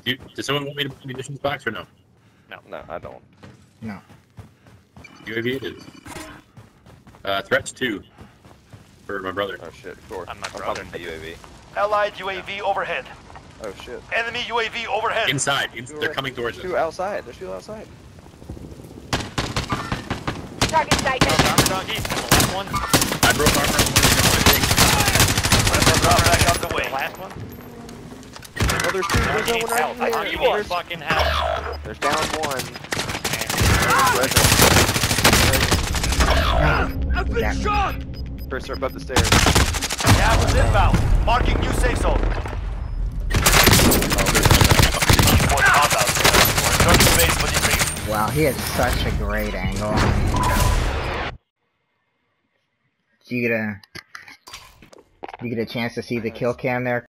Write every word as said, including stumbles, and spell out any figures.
You, does someone want me to put munitions box or no? No, no, I don't. No. U A V it is. Uh, threats two. For my brother. Oh shit, sure. I'm my I'm brother. popping the U A V. Allied U A V overhead. Oh shit. Enemy U A V overhead. Inside. In, they're coming towards Two us. outside. There's two outside. Target sighted. Armor doggy. The last one. I broke armor. Friendly drop back out the way. The last one. Oh, there's two. There's no one Help. right I here. need There's, fucking help. there's down one. I've been shot! First, they're above the stairs. Gas is inbound. Marking new safe zone. One compound. Return to base for debrief. Wow, he has such a great angle. Did you get a, did you get a chance to see the kill cam there?